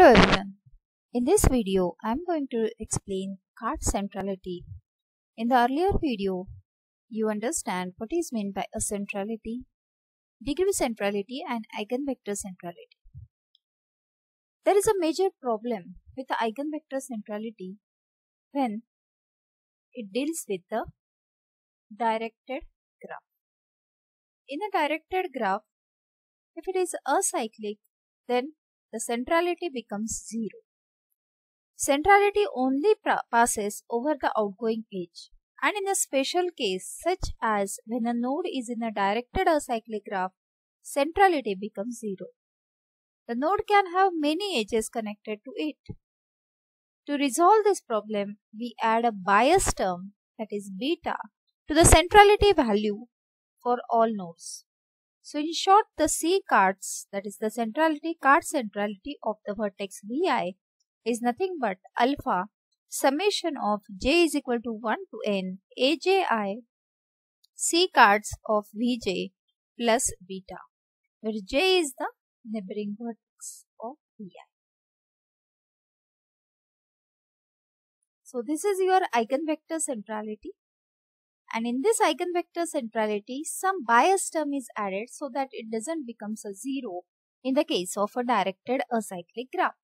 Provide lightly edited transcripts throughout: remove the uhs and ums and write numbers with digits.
Hello everyone. In this video, I am going to explain card centrality. In the earlier video, you understand what is meant by a centrality, degree centrality and eigenvector centrality. There is a major problem with the eigenvector centrality when it deals with the directed graph. In a directed graph, if it is acyclic, then the centrality becomes 0. Centrality only passes over the outgoing edge, and in a special case such as when a node is in a directed acyclic graph, centrality becomes 0. The node can have many edges connected to it. To resolve this problem, we add a bias term, that is beta, to the centrality value for all nodes. So in short, the C cards, that is the card centrality of the vertex Vi, is nothing but alpha summation of j is equal to 1 to n AJI C cards of Vj plus beta, where j is the neighboring vertex of Vi. So this is your eigenvector centrality, and in this eigenvector centrality some bias term is added so that it doesn't become a 0 in the case of a directed acyclic graph.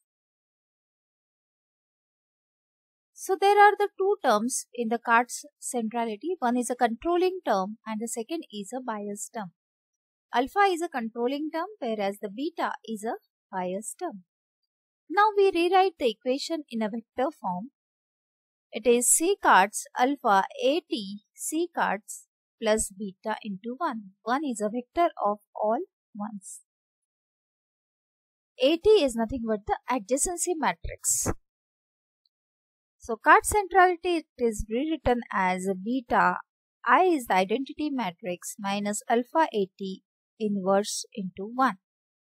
So there are the two terms in the card's centrality. One is a controlling term and the second is a bias term. Alpha is a controlling term whereas the beta is a bias term. Now we rewrite the equation in a vector form. It is C cards alpha AT C cards plus beta into 1. 1 is a vector of all ones. AT is nothing but the adjacency matrix. So card centrality is rewritten as beta I is the identity matrix minus alpha AT inverse into 1.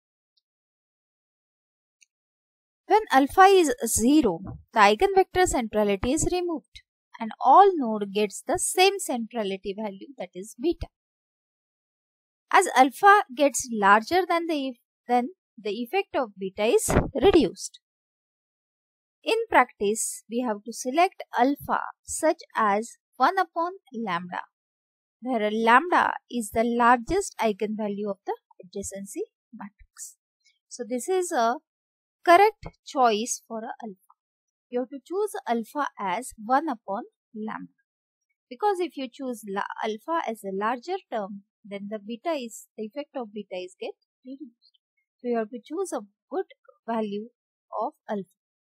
When alpha is 0, the eigenvector centrality is removed and all node gets the same centrality value, that is beta. As alpha gets larger than the effect of beta is reduced. In practice, we have to select alpha such as 1 upon lambda, where lambda is the largest eigenvalue of the adjacency matrix. So this is a correct choice for a alpha. You have to choose alpha as 1 upon lambda, because if you choose alpha as a larger term, then the effect of beta is get reduced. So you have to choose a good value of alpha.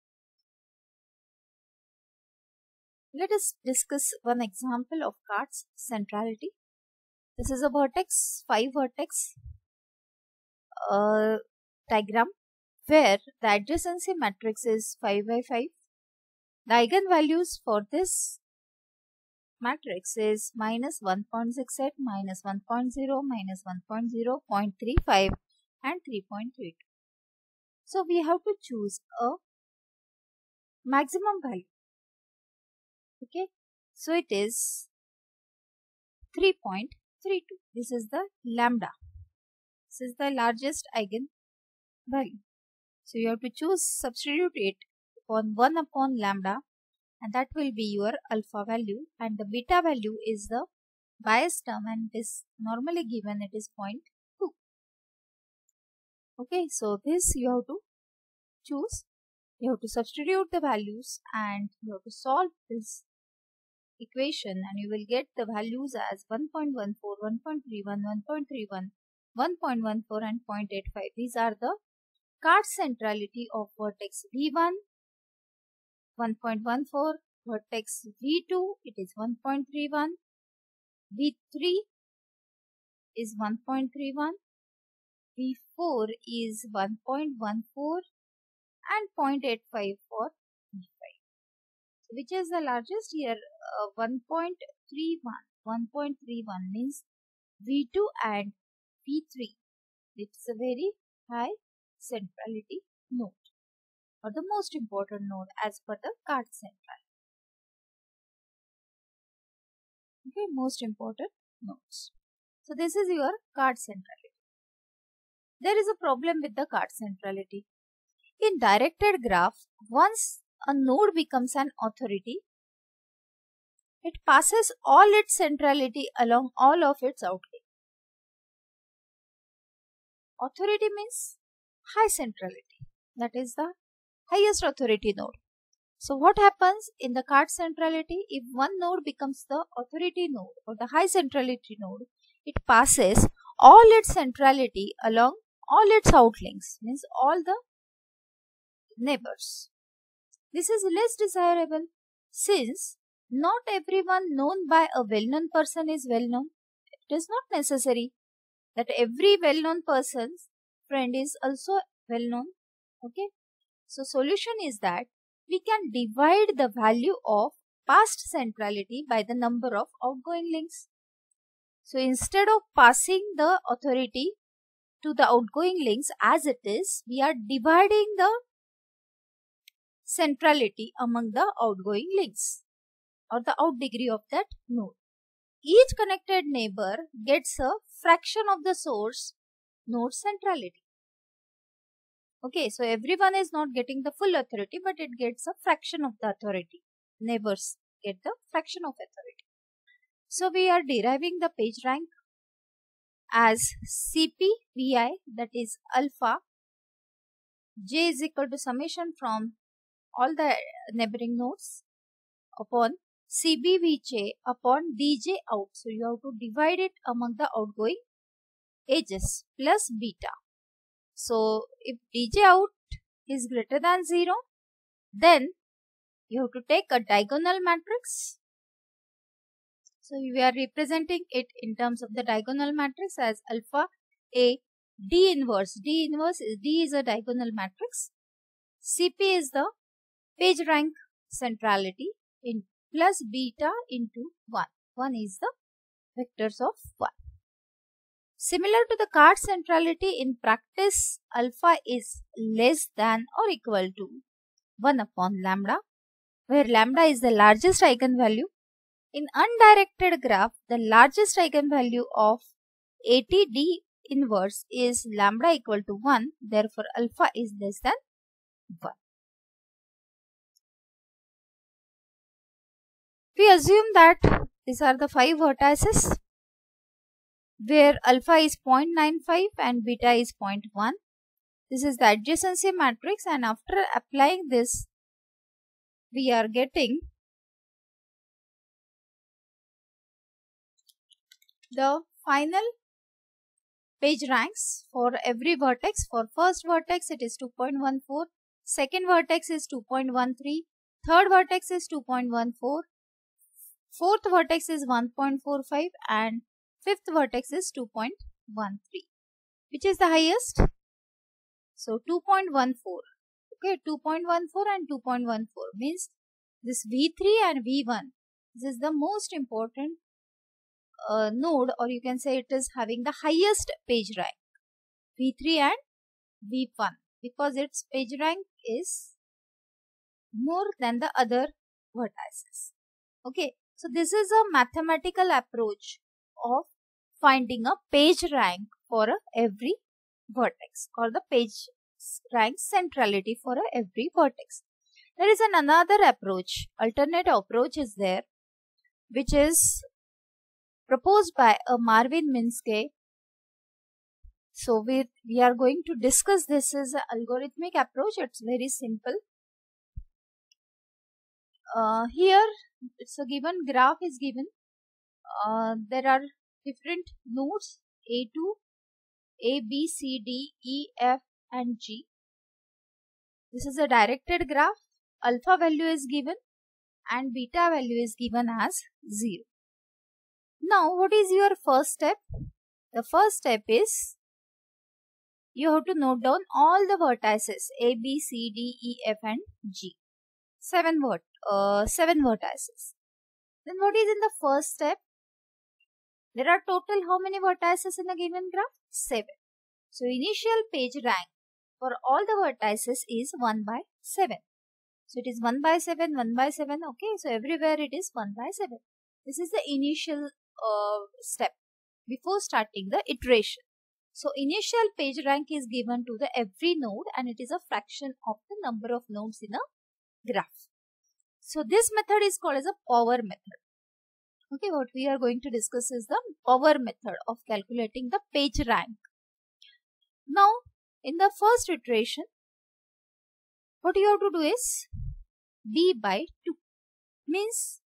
Let us discuss one example of card's centrality. This is a vertex, 5 vertex diagram where the adjacency matrix is 5 by 5. The eigenvalues for this matrix is minus 1.68, minus 1.0, minus 1.0, 0.35 and 3.32. So we have to choose a maximum value. Okay, so it is 3.32. This is the lambda. This is the largest eigenvalue. So you have to substitute it on 1 upon lambda, and that will be your alpha value, and the beta value is the bias term, and it is normally given, it is 0.2. Okay, so this you have to choose. You have to substitute the values and you have to solve this equation, and you will get the values as 1.14, 1.31, 1.31, 1.14 and 0.85. These are the card centrality of vertex V1, 1.14, vertex V2 it is 1.31, V3 is 1.31, V4 is 1.14 and 0.85 for V5. So which is the largest here? 1.31. 1.31 means V2 and V3. It's a very high centrality node, or the most important node as per the card centrality. Okay, most important nodes. So this is your card centrality. There is a problem with the card centrality. In directed graph, once a node becomes an authority, it passes all its centrality along all of its outlinks. Authority means high centrality. That is the highest authority node. So what happens in the card centrality? If one node becomes the authority node or the high centrality node, it passes all its centrality along all its outlinks, means all the neighbors. This is less desirable since not everyone known by a well-known person is well-known. It is not necessary that every well-known person's friend is also well-known. Okay. So solution is that we can divide the value of past centrality by the number of outgoing links. So instead of passing the authority to the outgoing links as it is, we are dividing the centrality among the outgoing links or the out degree of that node. Each connected neighbor gets a fraction of the source node centrality. Okay, so everyone is not getting the full authority, but it gets a fraction of the authority. Neighbors get the fraction of authority. So we are deriving the page rank as CPVI, that is alpha j is equal to summation from all the neighboring nodes upon CBVJ upon DJ out. So you have to divide it among the outgoing edges plus beta. So if DJ out is greater than 0, then you have to take a diagonal matrix. So we are representing it in terms of the diagonal matrix as alpha A D inverse. D is a diagonal matrix. CP is the page rank centrality in plus beta into 1. 1 is the vectors of 1. Similar to the card centrality, in practice, alpha is less than or equal to 1 upon lambda, where lambda is the largest eigenvalue. In undirected graph, the largest eigenvalue of ATD inverse is lambda equal to 1, therefore alpha is less than 1. We assume that these are the 5 vertices where alpha is 0.95 and beta is 0.1. This is the adjacency matrix, and after applying this, we are getting the final page ranks for every vertex. For first vertex, it is 2.14. Second vertex is 2.13. Third vertex is 2.14. Fourth vertex is 1.45 and fifth vertex is 2.13. Which is the highest? So 2.14. Okay, 2.14 and 2.14 means this V3 and V1. This is the most important node, or you can say it is having the highest page rank. V3 and V1, because its page rank is more than the other vertices. Okay, so this is a mathematical approach of finding a page rank for every vertex, or the page rank centrality for every vertex. There is another approach, alternate approach is there, which is proposed by Marvin Minsky. So we are going to discuss this as an algorithmic approach. It's very simple. Here it's a given graph is given. There are different nodes A2, A, B, C, D, E, F and G. This is a directed graph. Alpha value is given and beta value is given as 0. Now what is your first step? The first step is you have to note down all the vertices A, B, C, D, E, F and G. 7 vertices. Then what is in the first step? There are total how many vertices in a given graph? 7. So initial page rank for all the vertices is 1 by 7. So it is 1 by 7, 1 by 7. Okay, so everywhere it is 1 by 7. This is the initial step before starting the iteration. So initial page rank is given to the every node and it is a fraction of the number of nodes in a graph. So this method is called as a power method. Okay, what we are going to discuss is the power method of calculating the page rank. Now, in the first iteration, what you have to do is b by 2 means.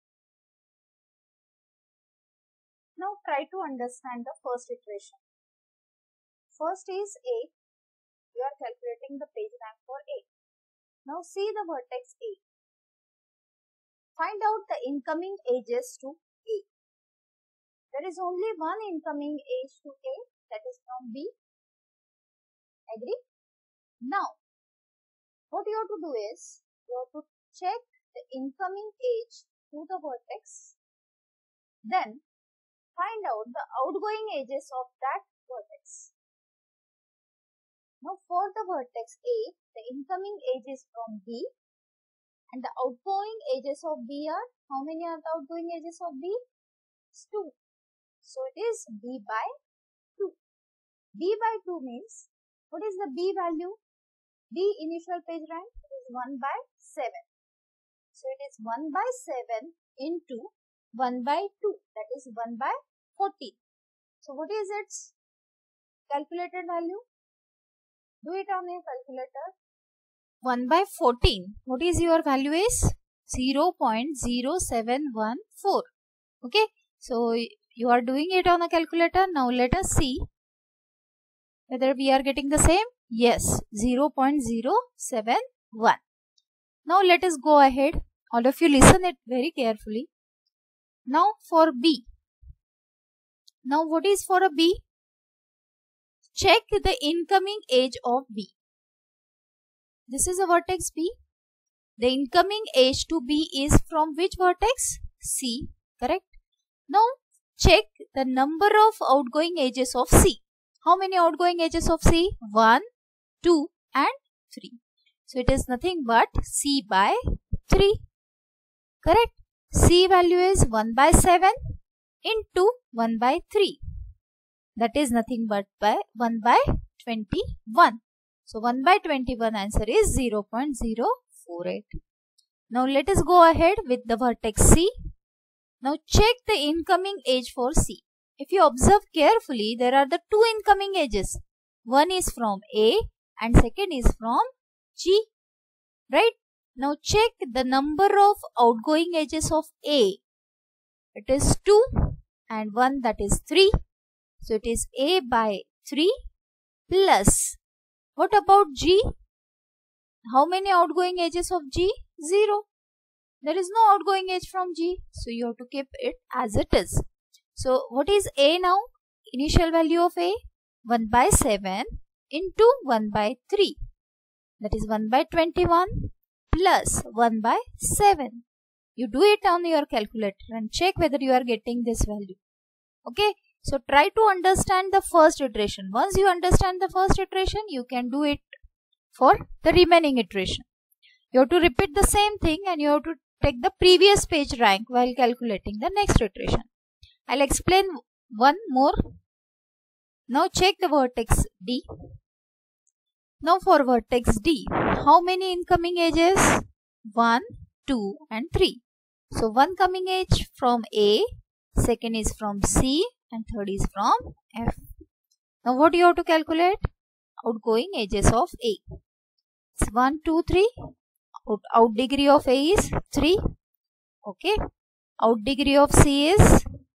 Now try to understand the first iteration. First is A. You are calculating the page rank for A. Now see the vertex A. Find out the incoming edges to A. There is only one incoming edge to A, that is from B. Agree? Now, what you have to do is, you have to check the incoming edge to the vertex. Then, find out the outgoing edges of that vertex. Now, for the vertex A, the incoming edge is from B. And the outgoing edges of B are, how many are the outgoing edges of B? It's 2. So it is B by 2. B by 2 means, what is the B value? B initial page rank is 1 by 7. So it is 1 by 7 into 1 by 2, that is 1 by 14. So what is its calculated value? Do it on your calculator. 1 by 14. What is your value is? 0.0714. Okay. So you are doing it on a calculator. Now let us see whether we are getting the same. Yes, 0.071. Now let us go ahead. All of you listen it very carefully. Now for B. Now what is for a B? Check the incoming edge of B. This is a vertex B. The incoming edge to B is from which vertex? C. Correct? Now check the number of outgoing edges of C. How many outgoing edges of C? 1, 2 and 3. So it is nothing but C by 3. Correct? C value is 1 by 7 into 1 by 3. That is nothing but by 1 by 21. So 1 by 21 answer is 0.048. Now let us go ahead with the vertex C. Now check the incoming edge for C. If you observe carefully, there are the two incoming edges. One is from A and second is from G. Right? Now check the number of outgoing edges of A. It is 2 and 1, that is 3. So it is A by 3 plus. What about G? How many outgoing edges of G? 0. There is no outgoing edge from G. So you have to keep it as it is. So what is A now? Initial value of A? 1 by 7 into 1 by 3. That is 1 by 21 plus 1 by 7. You do it on your calculator and check whether you are getting this value. Okay. So try to understand the first iteration. Once you understand the first iteration, you can do it for the remaining iteration. You have to repeat the same thing and you have to take the previous page rank while calculating the next iteration. I'll explain one more. Now check the vertex D. Now for vertex D, how many incoming edges? 1, 2 and 3. So one coming edge from A, second is from C and third is from F. Now what you have to calculate? Outgoing edges of A. It's 1, 2, 3. Out degree of A is 3. Okay. Out degree of C is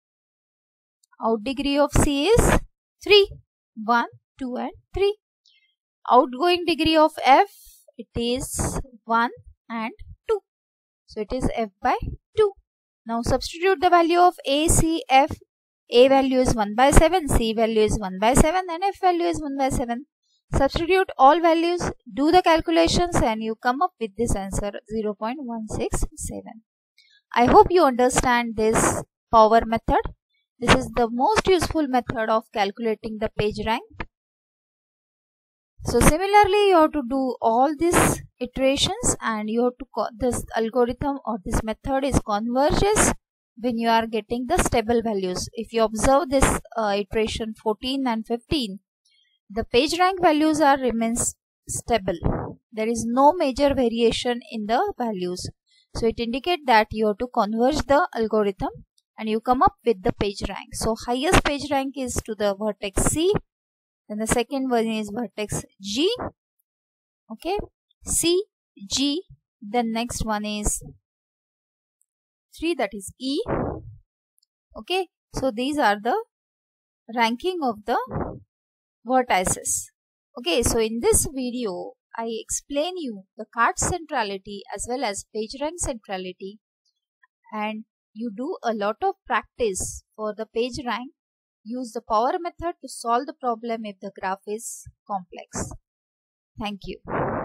3. 1, 2 and 3. Outgoing degree of F, it is 1 and 2. So it is F by 2. Now substitute the value of A, C, F. A value is 1 by 7, C value is 1 by 7 and F value is 1 by 7. Substitute all values, do the calculations and you come up with this answer 0.167. I hope you understand this power method. This is the most useful method of calculating the page rank. So similarly, you have to do all these iterations and you have to this algorithm or this method is converges when you are getting the stable values. If you observe this iteration 14 and 15, the page rank values are remains stable. There is no major variation in the values. So it indicates that you have to converge the algorithm and you come up with the page rank. So highest page rank is to the vertex C, then the second one is vertex G, okay, C, G, then next one is 3, that is E, okay. So these are the ranking of the vertices. Okay, so in this video I explain you the cart centrality as well as page rank centrality, and you do a lot of practice for the page rank. Use the power method to solve the problem if the graph is complex. Thank you.